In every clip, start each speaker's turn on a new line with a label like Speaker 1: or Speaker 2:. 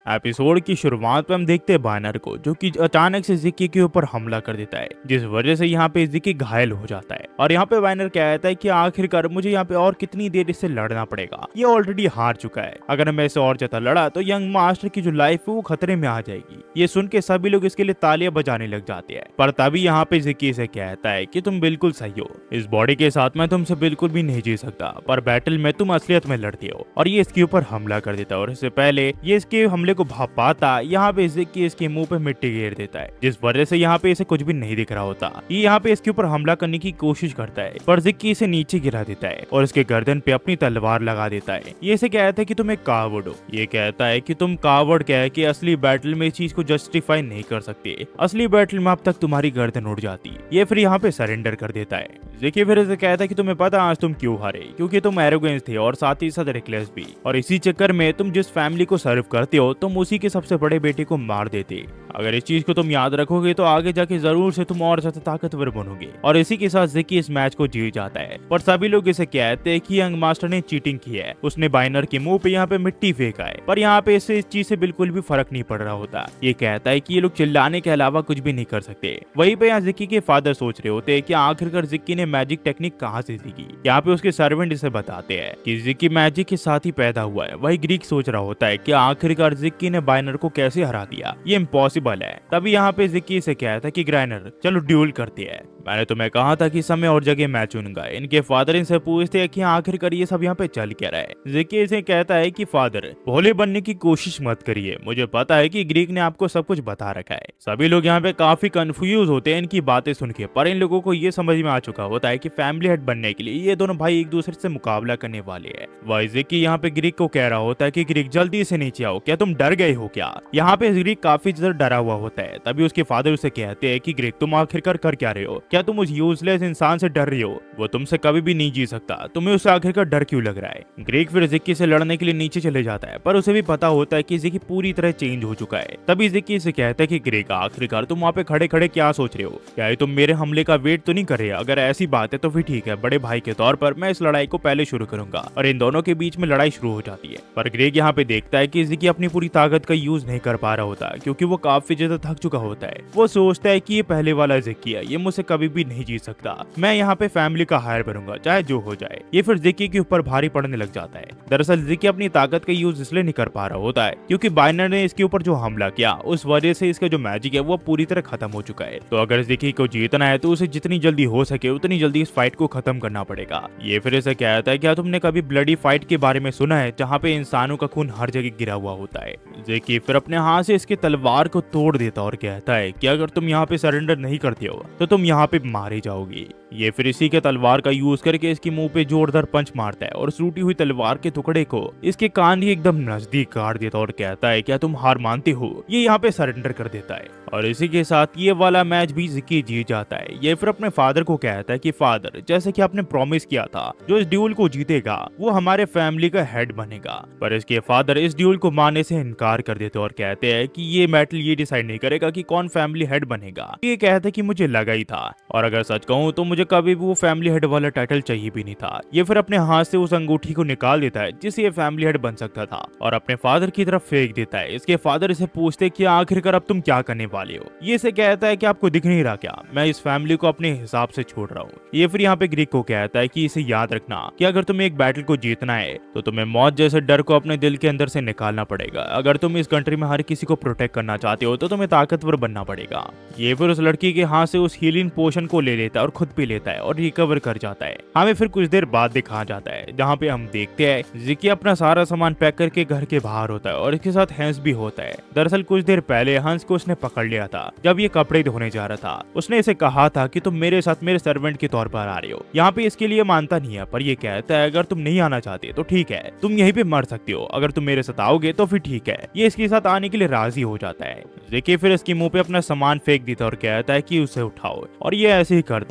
Speaker 1: Episode की शुरुआत में हम देखते हैं बाइनर को, जो कि अचानक से जिक्की के ऊपर हमला कर देता है, जिस वजह से यहाँ पे जिक्की घायल हो जाता है। और यहाँ पे बाइनर कहता है कि आखिरकार मुझे यहाँ पे और कितनी देर इससे लड़ना पड़ेगा, ये ऑलरेडी हार चुका है। अगर मैं इससे और ज्यादा लड़ा तो यंग मास्टर की जो लाइफ है वो खतरे में आ जाएगी। ये सुन के सभी लोग इसके लिए तालियां बजाने लग जाते हैं। पर तभी यहाँ पे जिक्की से कहता है कि तुम बिल्कुल सही हो, इस बॉडी के साथ मैं तुमसे बिल्कुल भी नहीं जी सकता, पर बैटल में तुम असलियत में लड़ती हो। और ये इसके ऊपर हमला कर देता है, और इससे पहले ये इसके हमले को भाप पाता, यहाँ पे जिक्की इसके मुंह पे मिट्टी घेर देता है, जिस वजह से यहाँ पे इसे कुछ भी नहीं दिख रहा होता। ये यहाँ पे इसके ऊपर हमला करने की कोशिश करता है, पर जिक्की इसे नीचे गिरा देता है और इसके गर्दन पे अपनी तलवार लगा देता है। ये इसे कहता है कि तुम एक कावर्ड हो। ये कहता है कि तुम कावर्ड कह के असली बैटल में इस चीज को जस्टिफाई नहीं कर सकते, असली बैटल में अब तक तुम्हारी गर्दन उड़ जाती। ये फिर यहाँ पे सरेंडर कर देता है। जिक्की फिर इसे कहता है कि तुम्हें पता आज तुम क्यों हारे, क्योंकि तुम एरोगेंस थे और साथ ही साथ रिकलेस भी, और इसी चक्कर में तुम जिस फैमिली को सर्व करते हो तुम उसी के सबसे बड़े बेटे को मार देते। अगर इस चीज को तुम याद रखोगे तो आगे जाके जरूर से तुम और ज्यादा ताकतवर बनोगे। और इसी के साथ जिक्की इस मैच को जीत जाता है। पर सभी लोग इसे कहते हैं कि यंग मास्टर ने चीटिंग की है, उसने बाइनर के मुंह पे यहाँ पे मिट्टी फेंका है। पर यहाँ पे इसे इस चीज से बिल्कुल भी फर्क नहीं पड़ रहा होता। ये कहता है कि ये लोग चिल्लाने के अलावा कुछ भी नहीं कर सकते। वहीं पे यहाँ जिक्की के फादर सोच रहे होते हैं कि आखिरकार जिक्की ने मैजिक टेक्निक कहाँ से सीखी। यहाँ पे उसके सर्वेंट इसे बताते हैं कि जिक्की मैजिक के साथ ही पैदा हुआ है। वही ग्रीक सोच रहा होता है कि आखिरकार जिक्की ने बाइनर को कैसे हरा दिया, ये इम्पॉसिबल है। तभी यहाँ पे जिक्की से कहता है कि ग्राइनर चलो ड्यूल करते हैं, मैंने तुम्हें कहा था कि समय और जगह मैं चुनूंगा। इनके फादर इनसे पूछते हैं कि आखिरकार ये सब यहाँ पे चल क्या रहा है। जिक्की इसे कहता है कि फादर भोले बनने की कोशिश मत करिए, मुझे पता है कि ग्रीक ने आपको सब कुछ बता रखा है। सभी लोग यहाँ पे काफी कंफ्यूज होते हैं इनकी बातें सुन के, पर इन लोगों को ये समझ में आ चुका होता है कि फैमिली हेड बनने के लिए ये दोनों भाई एक दूसरे से मुकाबला करने वाले हैं। वही जिक्की यहाँ पे ग्रीक को कह रहा होता है कि ग्रीक जल्दी से नीचे आओ, क्या तुम डर गए हो क्या। यहाँ पे ग्रीक काफी ज्यादा डरा हुआ होता है। तभी उसके फादर उसे कहते हैं कि ग्रीक तुम आखिरकार कर क्या रहे हो, क्या तुम उस यूजलेस इंसान से डर रही हो, वो तुमसे कभी भी नहीं जी सकता, तुम्हें उससे आखिरकार डर क्यों लग रहा है। ग्रीक फिर जिक्की से लड़ने के लिए नीचे चले जाता है, पर उसे भी पता होता है कि जिक्की पूरी तरह चेंज हो चुका है। तभी जिक्की से कहता है कि ग्रीक आखिरकार तुम वहाँ पे खड़े खड़े क्या सोच रहे हो, क्या तुम मेरे हमले का वेट तो नहीं कर रहे। अगर ऐसी बात है तो फिर ठीक है, बड़े भाई के तौर पर मैं इस लड़ाई को पहले शुरू करूंगा। और इन दोनों के बीच में लड़ाई शुरू हो जाती है। पर ग्रीक यहाँ पे देखता है कि जिक्की अपनी पूरी ताकत का यूज नहीं कर पा रहा होता, क्योंकि वो काफी ज्यादा थक चुका होता है। वो सोचता है कि ये पहले वाला जिक्की है, ये मुझसे कभी भी नहीं जीत सकता, मैं यहाँ पे फैमिली का हायर बनूंगा चाहे जो हो जाए। ये फिर जिक्की के ऊपर भारी पड़ने लग जाता है। दरअसल जिक्की अपनी ताकत का यूज इसलिए नहीं कर पा रहा होता है क्योंकि बाइनर ने इसके ऊपर जो हमला किया उस वजह से इसका जो मैजिक है वो पूरी तरह खत्म हो चुका है। तो अगर जिक्की को जीतना है तो उसे जितनी जल्दी हो सके उतनी जल्दी इस फाइट को खत्म करना पड़ेगा। ये फिर इसे कहता है क्या तुमने कभी ब्लडी फाइट के बारे में सुना है, जहाँ पे इंसानों का खून हर जगह गिरा हुआ होता है। जिक्की फिर अपने हाथ से इसके तलवार को तोड़ देता और कहता है कि अगर तुम यहाँ पे सरेंडर नहीं करते हो तो तुम यहाँ पे मारे जाओगे। ये फिर इसी के तलवार का यूज करके इसके मुंह पे जोरदार पंच मारता है और टूटी हुई तलवार के टुकड़े को इसके कान ही एकदम नजदीक काट देता और कहता है क्या तुम हार मानते हो। ये यहाँ पे सरेंडर कर देता है और इसी के साथ ये वाला मैच भी जिक्की जीत जाता है। ये फिर अपने फादर को कहता है कि फादर जैसे कि आपने प्रॉमिस किया था जो इस ड्यूल को जीतेगा वो हमारे फैमिली का हेड बनेगा। पर इसके फादर इस ड्यूल को मानने से इनकार कर देते और कहते हैं कि ये बैटल ये डिसाइड नहीं करेगा कि कौन फैमिली हेड बनेगा। ये कहता है कि मुझे लगा ही था, और अगर सच कहूँ तो मुझे कभी भी वो फैमिली हेड वाला टाइटल चाहिए भी नहीं था। ये फिर अपने हाथ से उस अंगूठी को निकाल देता है जिससे ये फैमिली हेड बन सकता था और अपने फादर की तरफ फेंक देता है। इसके फादर इसे पूछते कि आखिरकार अब तुम क्या करने वाले हो। ये इसे कहता है कि आपको दिख नहीं रहा क्या, मैं इस फैमिली को अपने हिसाब से छोड़ रहा हूँ। ये फिर यहाँ पे ग्रीक को कहता है कि इसे याद रखना कि अगर तुम्हें एक बैटल को जीतना है तो तुम्हें मौत जैसे डर को अपने दिल के अंदर से निकालना पड़ेगा। अगर तुम इस कंट्री में हर किसी को प्रोटेक्ट करना चाहते हो तो तुम्हें ताकतवर बनना पड़ेगा। ये फिर उस लड़की के हाथ से उस हीलिंग पोशन को ले लेता है और खुद पी लेता है और रिकवर कर जाता है। हमें फिर कुछ देर बाद दिखाया जाता है जहाँ पे हम देखते हैं जिक्की अपना सारा सामान पैक करके घर के बाहर होता है और इसके साथ हंस भी होता है। दरअसल कुछ देर पहले हंस को उसने पकड़ लिया था जब ये कपड़े धोने जा रहा था। उसने इसे कहा था कि तुम मेरे साथ मेरे सर्वेंट के तौर पर आ रहे हो। यहाँ पे इसके लिए मानता नहीं है, पर ये कहता है अगर तुम नहीं आना चाहते तो ठीक है, तुम यहीं पे मर सकते हो, अगर तुम मेरे साथ आओगे तो फिर ठीक है। ये इसके साथ आने के लिए राजी हो जाता है। जिक्की फिर इसके मुंह पे अपना सामान फेंक देता और कहता है कि उसे उठाओ, और ये ऐसे ही करता है। दरअसल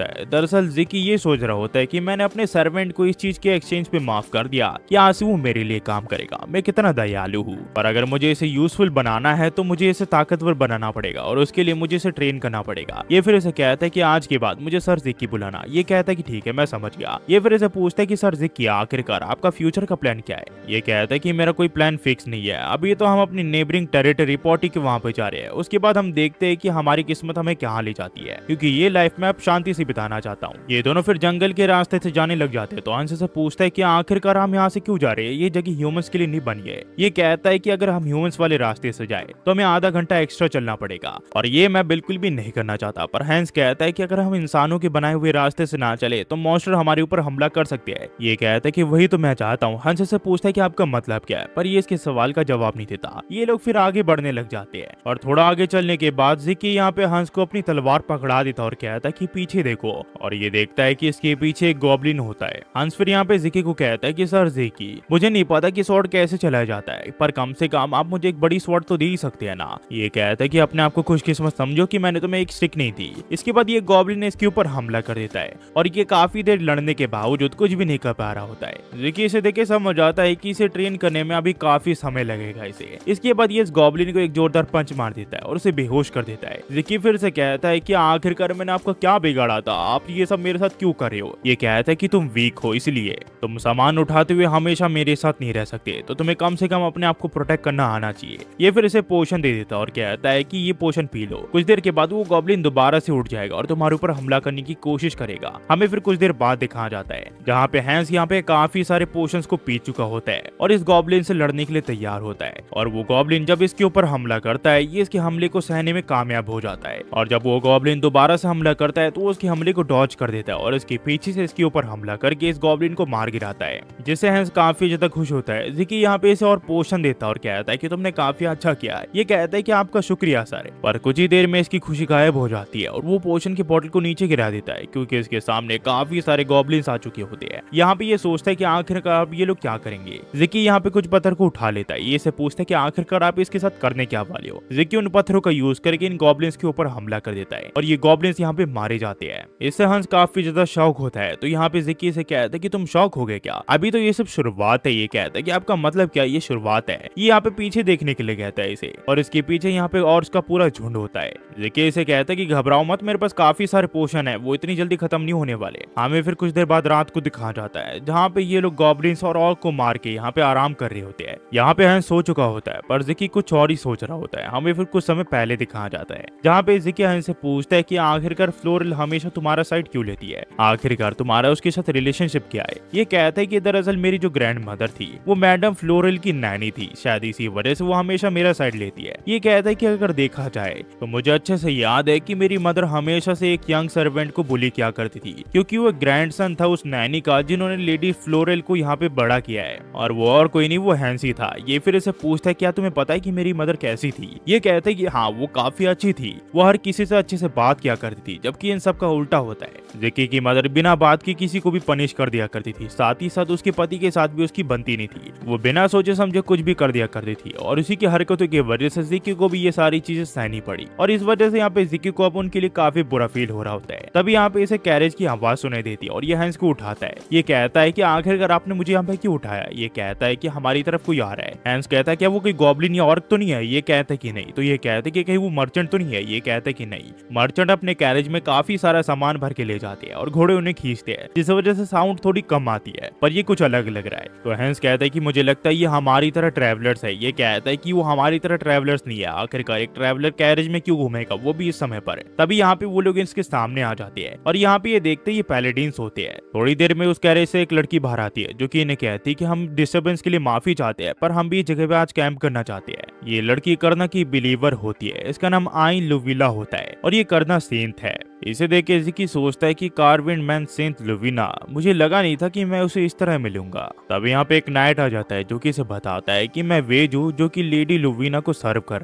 Speaker 1: दरअसल जिकी ये सोच रहा होता है कि मैंने अपने सर्वेंट को इस चीज के एक्सचेंज पे माफ कर दिया कि आज से वो मेरे लिए काम करेगा, मैं कितना दयालु हूँ। पर अगर मुझे इसे यूजफुल बनाना है तो मुझे इसे ताकतवर बनाना पड़ेगा और उसके लिए मुझे इसे ट्रेन करना पड़ेगा। ये फिर इसे कहता है कि आज के बाद मुझे सर जिकी बुलाना। ये कहता है कि ठीक है, मैं समझ गया। ये फिर इसे पूछता है कि सर जिकी आखिरकार आपका फ्यूचर का प्लान क्या है। ये कहता है कि मेरा कोई प्लान फिक्स नहीं है, अभी तो हम अपनी नेबरिंग टेरिटरी पॉटी के वहां पे जा रहे हैं, उसके बाद हम देखते हैं कि हमारी किस्मत हमें कहाँ ले जाती है, क्योंकि ये लाइफ में अब शांति से बिताना चाहता हूँ। ये दोनों फिर जंगल के रास्ते से जाने लग जाते हैं। तो हंस से पूछता है कि आखिरकार हम यहाँ से क्यों जा रहे हैं, ये जगह ह्यूमंस के लिए नहीं बनी है। ये कहता है कि अगर हम ह्यूमंस वाले रास्ते से जाए तो हमें आधा घंटा एक्स्ट्रा चलना पड़ेगा और ये मैं बिल्कुल भी नहीं करना चाहता। पर हैंस कहता है कि अगर हम इंसानों के बनाए हुए रास्ते से ना चले तो मॉन्स्टर हमारे ऊपर हमला कर सकते हैं। ये कहता है कि वही तो मैं चाहता हूँ। हंस से पूछता है कि आपका मतलब क्या है, पर ये इसके सवाल का जवाब नहीं देता। ये लोग फिर आगे बढ़ने लग जाते हैं और थोड़ा आगे चलने के बाद जिकी यहाँ पे हंस को अपनी तलवार पकड़ा देता और कहता है कि पीछे देखो, और ये देखता है कि इसके पीछे एक गॉब्लिन होता है। हंस फिर यहाँ पे जिकी को कहता है कि सर जिकी, मुझे नहीं पता कि स्वॉर्ड कैसे चलाया जाता है, पर कम से कम आप मुझे एक बड़ी स्वॉर्ड तो दे ही सकते हैं ना। ये कहता है कि अपने आप को खुशकिस्मत समझो कि मैंने तुम्हें एक स्टिक नहीं दी। इसके बाद ये गॉब्लिन इसके ऊपर हमला कर देता है और ये काफी देर लड़ने के बावजूद कुछ भी नहीं कर पा रहा होता है। जिकी इसे देख के समझ आता है कि इसे ट्रेन करने में अभी काफी समय लगेगा इसे। इसके बाद ये इस गॉब्लिन को एक जोरदार पंच मार देता है और उसे बेहोश कर देता है। जिकी फिर से कहता है कि आखिरकार मैंने आपका क्या बिगाड़ा था, आप ये सब मेरे साथ क्यों कर रहे हो। ये कहता है कि तुम वीक हो, इसलिए तुम सामान उठाते हुए हमेशा मेरे साथ नहीं रह सकते, तो तुम्हें कम से कम अपने आप को प्रोटेक्ट करना आना चाहिए। ये फिर इसे पोशन दे देता और कहता है कि ये पोशन पी लो। कुछ देर के बाद वो गॉब्लिन दोबारा से उठ जाएगा और तुम्हारे ऊपर हमला करने की कोशिश करेगा। हमें फिर कुछ देर बाद दिखाया जाता है जहाँ पे हैंस यहाँ पे काफी सारे पोशंस को पी चुका होता है और इस गॉब्लिन से लड़ने के लिए तैयार होता है। और वो गॉब्लिन जब इसके ऊपर हमला करता है, ये इसके हमले को सहने में कामयाब हो जाता है। और जब वो गॉब्लिन दोबारा से हमला करता है तो वो उसके हमले को डॉज कर देता है और इसके पीछे से इसके ऊपर हमला करके इस गॉब्लिन को मार गिराता है, जिससे हैंस काफी ज्यादा खुश होता है। जिकी यहाँ पे इसे और पोषण देता है और कहता है कि तुमने काफी अच्छा किया है। ये कहता है कि आपका शुक्रिया सर। पर कुछ ही देर में इसकी खुशी गायब हो जाती है और वो पोषण की बोतल को नीचे गिरा देता है, क्योंकि इसके सामने काफी सारे गॉब्लिन्स आ चुके होते हैं। यहाँ पे ये सोचता है कि आखिरकार अब ये लोग क्या करेंगे। जिकी यहाँ पे कुछ पत्थर को उठा लेता है। ये इसे पूछता है कि आखिरकार आप इसके साथ करने क्या वाले हो। जिकी उन पत्थरों का यूज करके इन गॉब्लिन्स के ऊपर हमला कर देता है और ये गॉब्लिन्स यहाँ पे मारे जाते हैं। इससे हंस काफी ज्यादा शौक होता है। तो यहाँ पे जिकी से कहता है कि तुम शौक हो गए क्या, अभी तो ये सब शुरुआत है। ये कहता है कि आपका मतलब क्या, ये शुरुआत है। ये यहाँ पे पीछे देखने के लिए कहता है इसे, और इसके पीछे यहाँ पे और उसका पूरा झुंड होता है। जिकी इसे कहता है कि घबराओ मत, मेरे पास काफी सारे पोशन है, वो इतनी जल्दी खत्म नहीं होने वाले। हमें फिर कुछ देर बाद रात को दिखाया जाता है जहाँ पे ये लोग गॉब्लिन्स और ऑर्क को मार के यहाँ पे आराम कर रहे होते हैं। यहाँ पे हंस सो चुका होता है पर जिकी कुछ और ही सोच रहा होता है। हमें फिर कुछ समय पहले दिखाया जाता है जहाँ पे जिकी हंस से पूछता है कि आखिरकार फ्लोरल हमेशा तुम्हारा साइड क्यों लेती है, आखिरकार तुम्हारा उसके साथ रिलेशनशिप क्या है। ये कहता है कि दरअसल मेरी जो ग्रैंड मदर थी वो मैडम फ्लोरल की नैनी थी, शायद इसी वजह से वो हमेशा मेरा साइड लेती है। ये कहता है कि अगर देखा जाए तो मुझे अच्छे से याद है कि मेरी मदर हमेशा से एक यंग सर्वेंट को बुली किया करती थी, क्योंकि वो ग्रैंडसन था उस नैनी का जिन्होंने लेडी फ्लोरल को यहाँ पे बड़ा किया है, और वो और कोई नहीं, वो हैंसी था। ये फिर इसे पूछता है क्या तुम्हें पता है कि मेरी मदर कैसी थी। ये कहता है कि हाँ, वो काफी अच्छी थी, वो हर किसी से अच्छे से बात किया करती थी, जबकि इन सब का उल्टा होता है। जिकी की मदर बिना बात की किसी को भी पनिश कर दिया करती थी, साथ ही साथ उसके पति के साथ भी उसकी बनती नहीं थी। वो बिना सोचे समझे कुछ भी कर दिया करती थी और उसी की हरकतों की वजह से जिकी को भी ये सारी चीजें सहनी पड़ी, और इस वजह से यहाँ पे जिकी को अब उनके लिए काफी बुरा फील हो रहा होता है। तभी यहाँ पे इसे कैरेज की आवाज सुनाई देती है और ये हैंस को उठाता है। ये कहता है कि आखिरकार आपने मुझे यहाँ पे क्यों उठाया। ये कहता है कि हमारी तरफ कोई आ रहा है। हैंस कहता है क्या वो कोई गॉब्लिन या ऑर्क तो नहीं है। ये कहता है कि नहीं। तो ये कहते कि कहीं वो मर्चेंट तो नहीं है। ये कहता है कि नहीं। मर्चेंट अपने कैरेज में काफी सारा सामान भर के ले जाते हैं और घोड़े उन्हें खींचते हैं, जिस वजह से साउंड थोड़ी कम आती है, पर ये कुछ अलग लग रहा है। तो हैंस कहता है कि मुझे लगता है ये हमारी तरह ट्रैवलर्स है। ये कहता है कि वो हमारी तरह ट्रैवलर्स नहीं है, आखिरकार एक ट्रैवलर कैरेज में क्यों घूमेगा, वो भी इस समय पर। तभी यहाँ पे वो लोग इसके सामने आ जाते हैं और यहाँ पे ये देखते ये पैलेडिन्स होते हैं। थोड़ी देर में उस कैरेज से एक लड़की बाहर आती है जो कि इन्हें कहती है कि हम डिस्टर्बेंस के लिए माफी चाहते हैं, पर हम भी इस जगह पे आज कैंप करना चाहते हैं। ये लड़की करना की बिलीवर होती है, इसका नाम आइन लुविला होता है और ये करना सेंट है। इसे देख के जिकी सोचता है कि कार्विन मैन सेंट लुविना, मुझे लगा नहीं था कि मैं उसे इस तरह मिलूंगा। तब यहाँ पे एक नाइट आ जाता है जो कि इसे बताता है कि मैं वेज हूँ जो कि लेडी लुविना को सर्व कर रहा है।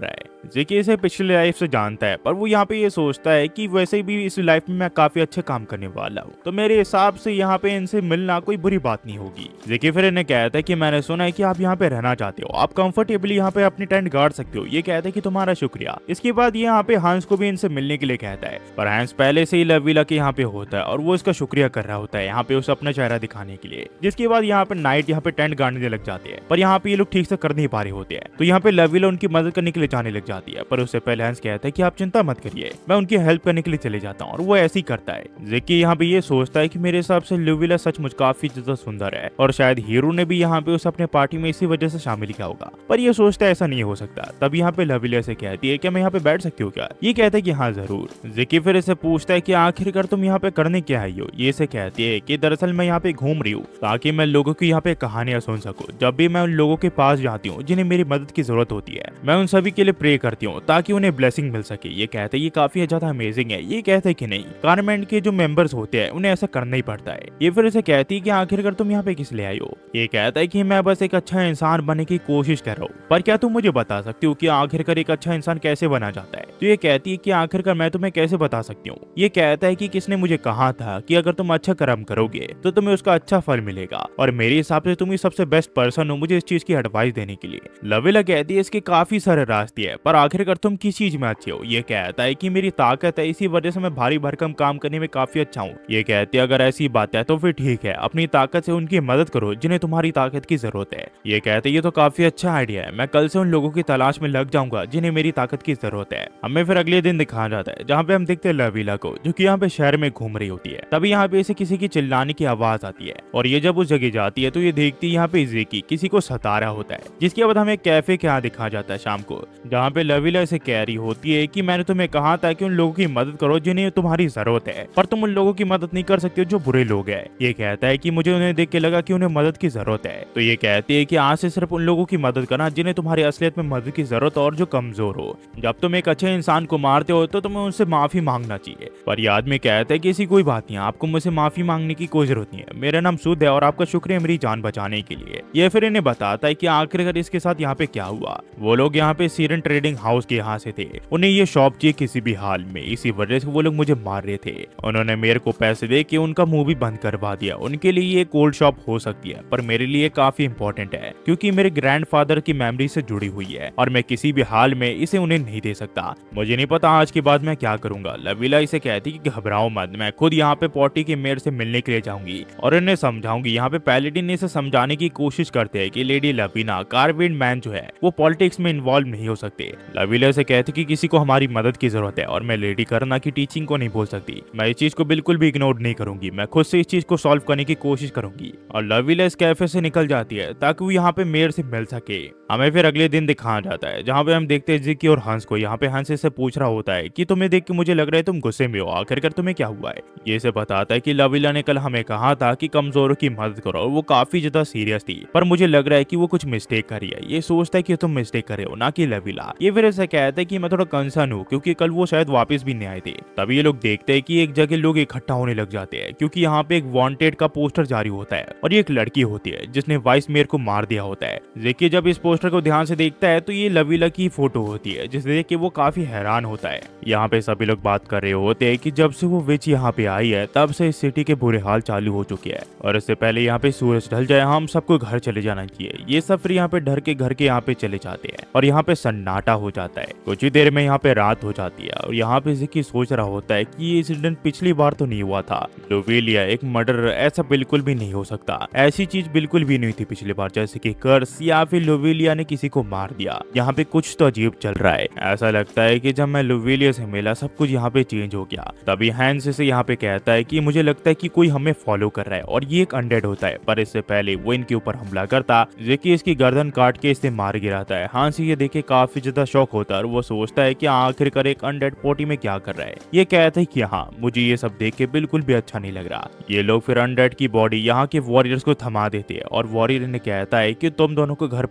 Speaker 1: जेकी इसे पिछले लाइफ से जानता है, पर वो यहाँ पे ये सोचता है कि वैसे भी इस लाइफ में मैं काफी अच्छे काम करने वाला हूँ, तो मेरे हिसाब से यहाँ पे इनसे मिलना कोई बुरी बात नहीं होगी। जेकी फिर इन्हें कहता है कि मैंने सुना है कि आप यहाँ पे रहना चाहते हो, आप कंफर्टेबली यहाँ पे अपनी टेंट गाड़ सकते हो। ये कहता है कि तुम्हारा शुक्रिया। इसके बाद ये यहाँ पे हंस को भी इनसे मिलने के लिए कहता है, पर हंस पहले से ही लवीला के यहाँ पे होता है और वो इसका शुक्रिया कर रहा होता है यहाँ पे उसे अपना चेहरा दिखाने के लिए। जिसके बाद यहाँ पे नाइट यहाँ पे टेंट गाड़ने लग जाते हैं, पर यहाँ पे ये लोग ठीक से कर नहीं पा रहे होते हैं, तो यहाँ पे लवीला उनकी मदद करने के लिए जाने लग जाती है। पर उससे पहले हंस कहता है कि आप चिंता मत करिए, मैं उनकी हेल्प करने के लिए चले जाता हूँ, और वो ऐसे ही करता है। जेकी यहाँ पे ये सोचता है कि मेरे हिसाब से लवीला सचमुच काफी ज्यादा सुंदर है और शायद हीरो ने भी यहाँ पे उसे अपने पार्टी में इसी वजह से शामिल किया होगा, पर ये सोचता है ऐसा नहीं हो सकता। तब यहाँ पे लवीला से कहती है कि मैं यहाँ पे बैठ सकती हूँ क्या? ये कहता है कि हाँ जरूर। जेकी फिर इसे पूछता है कि आखिरकार तुम यहाँ पे करने क्या आई हो? ये इसे कहती है कि दरअसल मैं यहाँ पे घूम रही हूँ ताकि मैं लोगों की यहाँ पे कहानियां सुन सकूं। जब भी मैं उन लोगों के पास जाती हूँ जिन्हें मेरी मदद की जरूरत होती है, मैं उन सभी के लिए प्रे करती हूँ ताकि उन्हें ब्लेसिंग मिल सके। ये कहते हैं ये काफी ज्यादा अमेजिंग है। ये कहते हैं कि नहीं, गवर्नमेंट के जो मेंबर्स होते हैं उन्हें ऐसा करना ही पड़ता है। ये फिर इसे कहती है कि आखिरकार तुम यहाँ पे किस लिए आई हो? ये कहता है कि मैं बस एक अच्छा इंसान बनने की कोशिश कर रहा हूँ, पर क्या तुम मुझे बता सकती हो कि आखिरकार एक अच्छा इंसान कैसे बना जाता है? तो ये कहती है कि आखिरकार मैं तुम्हें कैसे बता सकती हूँ। ये कहता है कि किसने मुझे कहा था कि अगर तुम अच्छा कर्म करोगे तो तुम्हें उसका अच्छा फल मिलेगा, और मेरे हिसाब से तुम ही सबसे बेस्ट पर्सन हो मुझे इस चीज की एडवाइस देने के लिए। लवीला कहती है इसके काफी सारे रास्ते हैं, पर आखिरकार तुम किस चीज में अच्छे हो? ये कहता है कि मेरी ताकत है, इसी वजह से मैं भारी भरकम काम करने में काफी अच्छा हूँ। ये कहती है अगर ऐसी बात है तो फिर ठीक है, अपनी ताकत से उनकी मदद करो जिन्हें तुम्हारी ताकत की जरूरत है। ये कहते ये तो काफी अच्छा आइडिया है, मैं कल से उन लोगों की तलाश में लग जाऊंगा जिन्हें मेरी ताकत की जरूरत है। हमें फिर अगले दिन दिखाया जाता है जहाँ पे हम देखते हैं लवीला को जो कि यहाँ पे शहर में घूम रही होती है। तभी यहाँ पे इसे किसी की चिल्लाने की आवाज आती है, और ये जब उस जगह जाती है तो ये देखती है यहाँ पे जेकी किसी को सता रहा होता है। जिसके बाद हमें कैफे के यहाँ दिखाया जाता है शाम को, जहाँ पे लवीला इसे कह रही होती है कि मैंने तुम्हें कहा था कि उन लोगों की मदद करो जिन्हें तुम्हारी जरूरत है, पर तुम उन लोगों की मदद नहीं कर सकते जो बुरे लोग हैं। ये कहता है कि मुझे उन्हें देख के लगा कि उन्हें मदद की जरूरत है, तो ये कहती है कि आज से सिर्फ उन लोगों की मदद करना जिन्हें तुम्हारी असलियत में मदद की जरूरत और जो कमजोर हो। जब तुम एक अच्छे इंसान को मारते हो तो तुम्हें उनसे माफी मांगना चाहिए। पर ये आदमी कहता है कि ऐसी कोई बात नहीं, आपको मुझसे माफी मांगने की कोई जरूरत नहीं है, मेरा नाम सुध है और आपका शुक्रिया मेरी जान बचाने के लिए। ये फिर इन्हें बताता है कि आखिरकार इसके साथ यहाँ पे क्या हुआ। वो लोग यहाँ पे सीरन ट्रेडिंग हाउस के यहाँ से थे, उन्हें ये शॉप चाहिए किसी भी हाल में, इसी वजह से वो लोग मुझे मार रहे थे। उन्होंने मेरे को पैसे दे के उनका मुंह भी बंद करवा दिया। उनके लिए ये कोल्ड शॉप हो सकती है, पर मेरे लिए काफी इंपॉर्टेंट है क्योंकि मेरे ग्रैंडफादर की मेमोरी से जुड़ी हुई है और मैं किसी भी हाल में इसे उन्हें नहीं दे सकता। मुझे नहीं पता आज के बाद मैं क्या करूंगा। लवीला इसे कहती कि घबराओ मत, मैं खुद यहाँ पे पॉटी के मेयर से मिलने के लिए जाऊंगी और इन्हें समझाऊंगी। यहाँ पे पैलेडिन इसे समझाने की कोशिश करते हैं कि लेडी लवीना कार्विन मैन जो है वो पॉलिटिक्स में इन्वॉल्व नहीं हो सकते। लवीला से कहती कि किसी को हमारी मदद की जरूरत है और मैं लेडी करना की टीचिंग को नहीं भूल सकती। मैं इस चीज को बिल्कुल भी इग्नोर नहीं करूंगी, मैं खुद से इस चीज को सॉल्व करने की कोशिश करूंगी। और लवीला इस कैफे से निकल जाती है ताकि वो यहाँ पे मेयर से मिल सके। हमें फिर अगले दिन दिखाया जाता है जहाँ पे हम देखते हैं जेकी और हंस को। यहाँ पे हंस से पूछ रहा होता है कि तुम्हें देख के मुझे लग रहा है तुम गुस्से में हो, आखिरकार तुम्हें क्या हुआ है? ये से बताता है कि लवीला ने कल हमें कहा था कि कमजोरों की मदद करो और वो काफी ज्यादा सीरियस थी, पर मुझे लग रहा है कि वो कुछ मिस्टेक करी है। ये सोचता है कि तुम मिस्टेक करे हो, ना कि लवीला। ये फिर ऐसा कहता है कि मैं थोड़ा कंसर्न हूँ क्योंकि कल वो शायद वापस भी नहीं आए थे। तभी ये लोग देखते हैं कि एक जगह लोग इकट्ठा होने लग जाते हैं क्योंकि यहाँ पे एक वांटेड का पोस्टर जारी होता है और ये एक लड़की होती है जिसने वाइस मेयर को मार दिया होता है। जेकी जब इस पोस्टर को ध्यान से देखता है तो ये लवीला की फोटो होती है, जिसे देख के वो काफी हैरान होता है। यहाँ पे सभी लोग बात कर रहे होते हैं कि जब से वो विच यहाँ पे आई है तब से इस सिटी के बुरे हाल चालू हो चुके हैं और इससे पहले यहाँ पे सूरज ढल जाए हम सबको घर चले जाना चाहिए। ये सब फिर यहाँ पे डर के घर के यहाँ पे चले जाते हैं और यहाँ पे सन्नाटा हो जाता है। कुछ ही देर में यहाँ पे रात हो जाती है और यहाँ पे जेकी सोच रहा होता है कि ये इंसिडेंट पिछली बार तो नहीं हुआ था। लवीला एक मर्डर, ऐसा बिल्कुल भी नहीं हो सकता, ऐसी चीज बिल्कुल भी नहीं थी पिछली बार, जैसे कि कर्स या फिर लवीला ने किसी को मार दिया। यहाँ पे कुछ तो अजीब चल रहा है। ऐसा लगता है कि जब मैं लवीला से मिला सब कुछ यहाँ पे चेंज हो गया। तभी हैंस से यहाँ पे कहता है कि मुझे लगता है कि कोई हमें फॉलो कर रहा है और ये एक अनडेड होता है, पर इससे पहले वो इनके ऊपर हमला करता, जेकी इसकी गर्दन काट के इसे मार गिराता है। हांस ये देखे काफी ज्यादा शौक होता है और वो सोचता है कि आखिरकार एक अनडेड पोटी में क्या कर रहा है। ये कहता है कि हाँ, मुझे ये सब देख के बिल्कुल भी अच्छा नहीं लग रहा। ये लोग फिर अनडेड की बॉडी यहाँ के वॉरियर्स को थमा देते हैं और वॉरियर इन्हें कहता है कि तुम दोनों को घर पहुंच जाना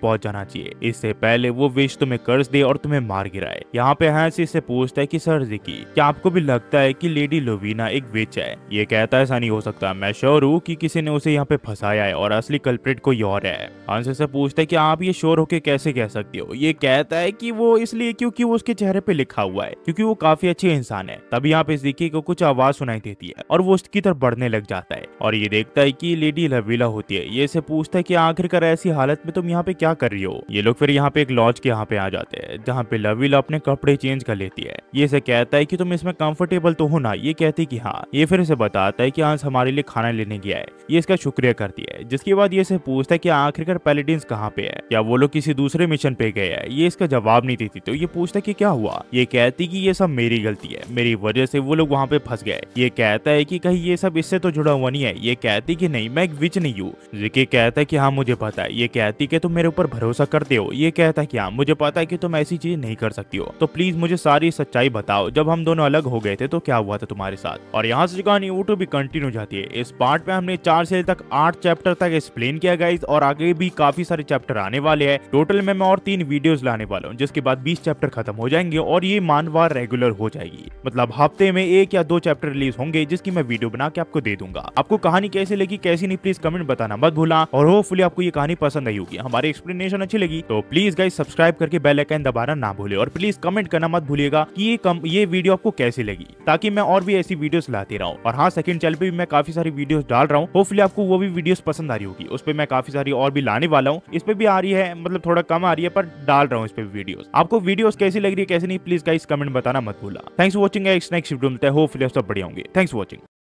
Speaker 1: जाना चाहिए, इससे पहले वो विश तुम्हें कर्ज दे और तुम्हें मार गिराए। यहाँ पे हैंस इससे पूछता है कि सर ज़िकी, क्या आपको भी लगता है कि लेडी लोवीना एक विच है? ये कहता है ऐसा नहीं हो सकता, मैं श्योर हूँ कि किसी ने उसे यहाँ पे फंसाया है और असली कल्प्रिट कोई और है। हंस इससे पूछता है कि आप ये श्योर होके कैसे कह सकते हो? ये कहता है कि वो इसलिए क्योंकि वो उसके चेहरे पे लिखा हुआ है, क्योंकि वो काफी अच्छे इंसान है। तभी यहाँ पे ज़िकी को कुछ आवाज सुनाई देती है और वो उसकी तरफ बढ़ने लग जाता है और ये देखता है कि लेडी लवीला होती है। ये इसे पूछता है कि आखिरकार ऐसी हालत में तुम यहाँ पे क्या कर रही हो? ये लोग फिर यहाँ पे एक लॉज के यहाँ पे आ जाते हैं जहाँ पे लवीला अपने कपड़े चेंज कर लेती है। ये इसे कहता है कि तुम इसमें कंफर्टेबल तो हो ना? ये कहती कि हाँ। ये फिर इसे बताता है कि हंस हमारे लिए खाना लेने गया है। ये इसका शुक्रिया करती है, जिसके बाद ये इसे पूछता है कि आखिरकार पैलेडिन्स कहाँ पे है, क्या वो लोग किसी दूसरे मिशन पे गए हैं? ये इसका जवाब नहीं देती तो ये पूछता है कि क्या हुआ? ये कहती कि ये सब मेरी गलती है, मेरी वजह से वो लोग वहाँ पे फंस गए। ये कहता है कि कहीं ये सब इससे तो जुड़ा हुआ नहीं है? ये कहती कि नहीं, मैं एक विच नहीं हूँ। ज़िकी कहता है कि हाँ मुझे पता है। ये कहती कि तुम मेरे ऊपर भरोसा करते हो? ये कहता है कि हाँ मुझे पता है कि तुम ऐसी चीज नहीं कर सकती हो, तो प्लीज मुझे सारी सच्चाई बताओ, जब हम दोनों अलग हो गए थे तो क्या हुआ था तुम्हारे साथ? और यहाँ से कहानी वो टू भी कंटिन्यू जाती है। इस पार्ट में हमने 4 से तक 8 चैप्टर तक एक्सप्लेन किया गाइस, और आगे भी काफी सारे चैप्टर आने वाले हैं। टोटल में मैं और 3 वीडियोस लाने वाला हूँ, जिसके बाद 20 चैप्टर खत्म हो जाएंगे और ये मानवार रेगुलर हो जाएगी। मतलब हफ्ते में 1 या 2 चैप्टर रिलीज होंगे, जिसकी मैं वीडियो बना के आपको दे दूंगा। आपको कहानी कैसी लगी कैसी नहीं प्लीज कमेंट बताना मत भूलना, और होपफुली आपको ये कहानी पसंद आई होगी, हमारी एक्सप्लेनेशन अच्छी लगी तो प्लीज गाइस सब्सक्राइब करके बेल आइकन दबाना ना भूले, और प्लीज कमेंट करना मत भूलिएगा कि ये वीडियो आपको कैसी लगी, ताकि मैं और भी ऐसी वीडियोस लाते रहूं। और हाँ, सेकंड चैनल पे भी मैं काफी सारी वीडियोस डाल रहा हूँ, होपफुली आपको वो भी वीडियोस पसंद आ रही होगी। उस पे मैं काफी सारी और भी लाने वाला हूँ। इस पे भी आ रही है, मतलब थोड़ा कम आ रही है, पर डाल रहा हूँ इस पे वीडियोस। आपको वीडियोस कैसी लग रही है कैसी नहीं प्लीज गाइस कमेंट बताना मत भूलना। Thanks for watching guys, next video मिलता है, होपफुली आप सब बढ़िया होंगे। Thanks for watching.